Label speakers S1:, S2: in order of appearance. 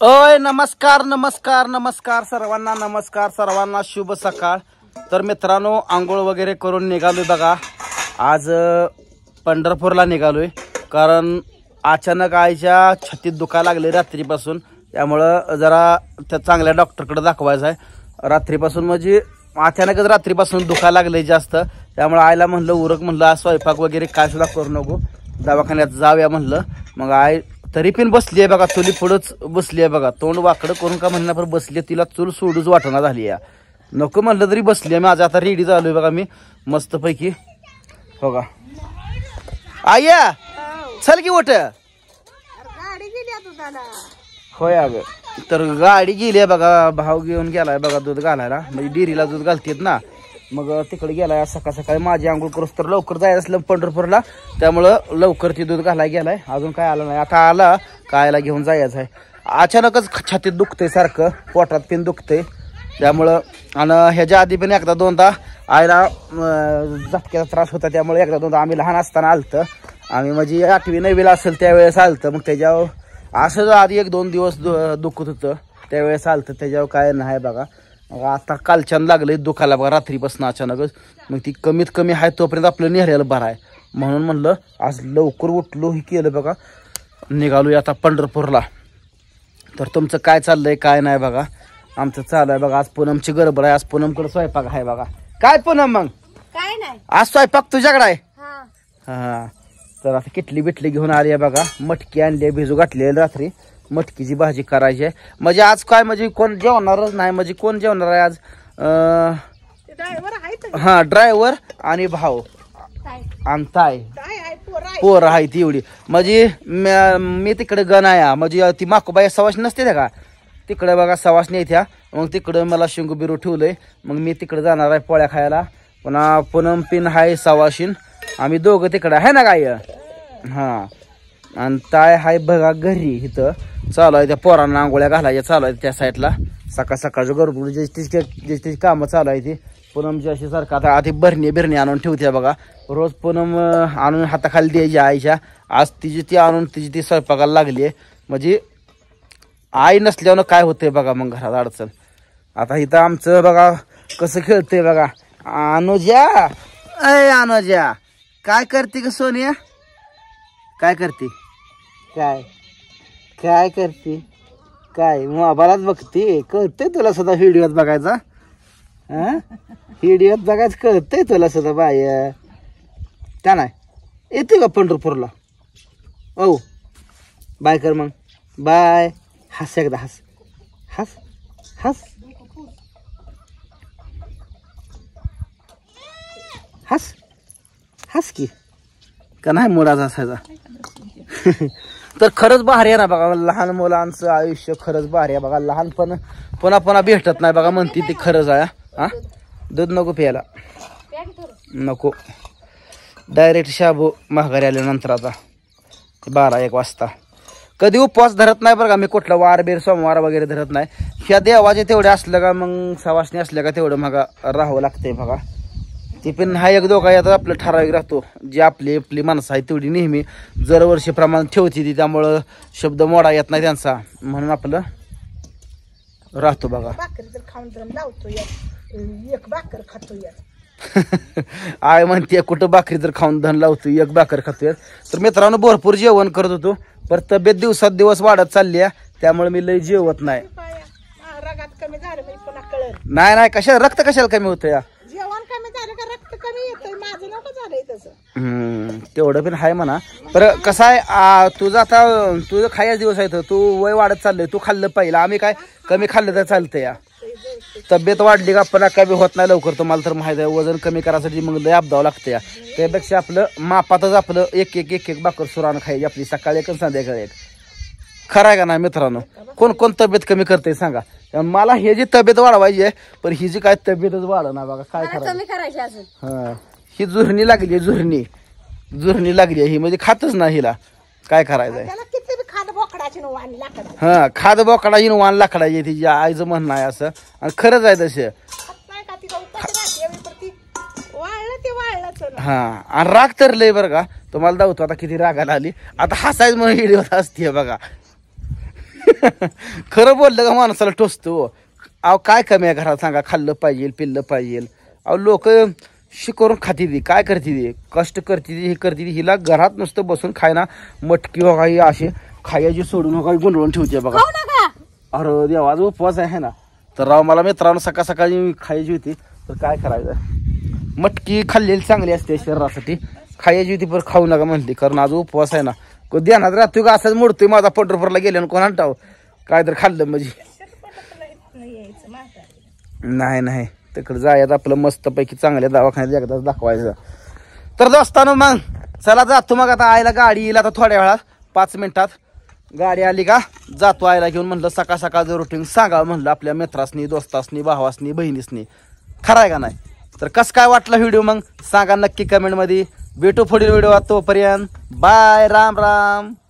S1: ओय नमस्कार नमस्कार नमस्कार सर्वांना शुभ सकाळ। तर मित्रांनो आंघोळ वगैरे करून निघालोय बघा। आज पंढरपूरला निघालोय कारण अचानक आईच्या छातीत दुखायला लागले रात्रीपासून, त्यामुळं जरा त्या चांगल्या डॉक्टरकडे दाखवायचं आहे। रात्रीपासून म्हणजे अचानकच रात्रीपासून दुखायला लागले जास्त, त्यामुळे आईला म्हणलं उरक, म्हणलं आज स्वयंपाक वगैरे काय सुद्धा करू नको, दवाखान्यात जाऊया म्हणलं। मग आई तरी पण बसली आहे बघा, चुली पुढंच बसली आहे बघा, तोंड वाकडं करून का म्हणणार पण बसली, तिला चूल सोडूच वाटणा झाली या, नको म्हणलं तरी बसली आहे। माझं आता रेडी झालोय बघा मी मस्त पैकी, हो का आया चल की उठ, होय अगं तर गाडी गेली आहे बघा, भाव घेऊन गेलाय बघा दूध घालायला, म्हणजे डेअरीला दूध घालतेत ना, मग तिकडे गेलाय सकाळ सकाळी माझी आंघोळ करूस तर लवकर जायचं असलं पंढरपूरला, त्यामुळं लवकर ती दूध घालाय गेलाय, अजून काय आलं नाही, आता आला कायला घेऊन जायचं आहे। अचानकच छातीत दुखतंय सारखं, पोटात पण दुखतंय, त्यामुळं आणि ह्याच्या आधी पण एकदा दोनदा आईला झटक्याचा त्रास होता, त्यामुळे एकदा दोनदा आम्ही लहान असताना आलतं, आम्ही म्हणजे 8वी 9वीला असेल त्यावेळेस आलतं, मग त्याच्यावर असं आधी 1-2 दिवस दुखत होतं, त्यावेळेस आलतं, त्याच्यावर काय नाही बघा। आता कालच्यान लागलंय दुखायला बघा रात्रीपासून अचानकच, मग ती कमीत कमी आहे तोपर्यंत आपलं नेहऱ्याला बरं आहे, म्हणून म्हणलं आज लवकर उठलो हे केलं बघा, निघालोय आता पंढरपूरला। तर तुमचं काय चाललंय काय नाही बघा, आमचं चालू आहे बघा, आज पूनमची गडबड आहे, आज पूनमकडे स्वयंपाक आहे बघा। काय पूनम मग
S2: काय नाही
S1: आज स्वयंपाक तुझ्याकडे आहे? हा तर आता किटली बिटली घेऊन आली आहे बघा, मटकी आणली भिजू घातली रात्री, मटकीची भाजी करायची आहे, म्हणजे आज काय म्हणजे कोण जेवणारच नाही, म्हणजे कोण जेवणार आहे आज? हा ड्रायव्हर आणि भाऊ आणि ताई पोर आहे ती एवढी, म्हणजे मी तिकडे गण आहे, म्हणजे ती माकोबाई सवाश नसते का तिकडे बघा, सवाशणी येत्या, मग तिकडे मला शिंगू बिरू ठेवलंय, मग मी तिकडे जाणार आहे पोळ्या खायला, पुन्हा पूनम पिन हाय सवाशीन, आम्ही दोघं तिकडे आहे ना काय, हा आणि ताय हाय बघा घरी, इथं चालू आहे त्या पोरांना आंघोळ्या घालायच्या चालू आहे त्या साईडला, सकाळ सकाळचं गरबूड ज्याची कामं चालू आहे ती पूनमची अशी सारखं आता आधी बिरणी आणून ठेवते बघा, रोज पूनम आणून हाताखाली द्यायची आईच्या, आज तिची ती आणून तिची ती स्वयंपाकाला लागली आहे, म्हणजे आई नसल्यानं काय होतंय बघा मग घरात अडचण। आता इथं आमचं बघा कसं खेळतंय बघा, अनुजा अय अनुजा काय करते ग सोनिया, काय करते, काय काय करते, काय मोबाईलात बघते, कळतंय तुला सुद्धा व्हिडिओत बघायचा, हा व्हिडिओत बघायचं कळतंय तुला सुद्धा बाय, त्या नाही येते का पंढरपूरला? ओ बाय कर मग, बाय, हस एकदा, हस हस हस हस हस की का नाही मुलाचा असायचा। तर खरंच भारी आहे ना बघा, लहान मुलांचं आयुष्य खरंच भारी आहे बघा, लहानपण पुन्हा पुन्हा भेटत नाही बघा, म्हणते ती खरंच आहे। हा दूध नको प्यायला, नको, डायरेक्ट शाबू महागारी आल्यानंतर आता 12-1 वाजता, कधी उपवास धरत नाही बरं का मी, कुठला वार बीर सोमवार वगैरे धरत नाही, ह्या देवाचे तेवढे असलं का मग सवासणी असल्या का तेवढं मग राहावं लागतंय बघा, ती पण हा 1-2 आता आपलं ठराविक राहतो, जी आपली माणसं आहे तेवढी नेहमी दरवर्षीप्रमाणे ठेवते ती, त्यामुळं शब्द मोडा येत नाही त्यांचा, म्हणून आपलं राहतो बघा। आय म्हणते कुठं भाकरी तर खाऊन धन लावतो, 1 भाकर खातोय। तर मित्रांनो भरपूर जेवण करत होतो, पण तब्येत दिवसात दिवस वाढत चालली आहे, त्यामुळे मी लय जेवत नाही, नाही कशा रक्त कशाला कमी होतं या, तेवढं पण आहे म्हणा, पर कसं आहे तुझं आता तुझं खायचा दिवस आहे, तू वय वाढत चाललंय, तू खाल्लं पाहिजे, आम्ही काय कमी खाल्लं तर चालतं या, तब्येत वाढली का पण कमी होत नाही लवकर, तुम्हाला तर माहिती आहे, वजन कमी करायसाठी मग लय अपदावं लागतं या, त्यापेक्षा आपलं मापातच आपलं एक भाकर सुरानं खायची आपली, सकाळी 1 आणि संध्याकाळी 1, खरं आहे का नाही मित्रांनो? कोण तब्येत कमी करते सांगा, मला हे जी तब्येत वाढवायची आहे, पण ही जी काय तब्येतच वाढ ना बघा, काय करायचं, हा ही जुरणी लागली, जुरणी लागली ही, म्हणजे खातच ना हिला, काय करायचंय, हा खाद बोकडाची वाण लाकडाची तिची आईचं म्हणणं आहे असं, आणि खरंच आहे तसे, हा आणि राग तर लय बरं का, तुम्हाला दावतो आता किती रागाला आली, आता हसायच म्हणून व्हिडिओ असते बघा, खरं बोललं का माणसाला टोचतो. अहो काय कमी आहे घरात सांगा, खाल्लं पाहिजे पिल्लं पाहिजे. अहो लोक शिकवून खाती ती, काय करते ती, कष्ट करते ती, हे करते ती. हिला घरात नुसतं बसून खायना मटकी हो काही असे खायची सोडून हो काही गुंडळून ठेवते बघा. अरे देवा आज उपवास आहे ना. तर राव मला मित्रांनो सकाळ सकाळी खायची होती, तर काय करायचं, मटकी खाल्लेली चांगली असते शरीरासाठी, खायची होती पण खाऊ नका म्हणली, कारण आज उपवास आहे ना. ध्यानात राहतोय का असाच मोडतोय माझा पंढरपूरला गेल्यानं कोण आणटाव काय तर खाल्लं म्हणजे. नाही तिकडे जायचं आपलं मस्तपैकी चांगल्या दवाखान्यात एकदाच दाखवायचं. तर दोस्तानो मग चला जातो मग आता. आईला गाडी येईल आता थोड्या वेळात 5 मिनिटात गाडी आली का जातो आईला घेऊन. म्हणलं सकाळ सकाळचं रुटीन सांगावं म्हणलं आपल्या मित्रासनी, दोस्तासनी, भावासनी, बहिणीसनी. खरं आहे का नाही. तर कसं काय वाटलं व्हिडिओ मग सांगा नक्की कमेंटमध्ये. भेटू पुढील व्हिडिओ. तोपर्यंत बाय, राम राम.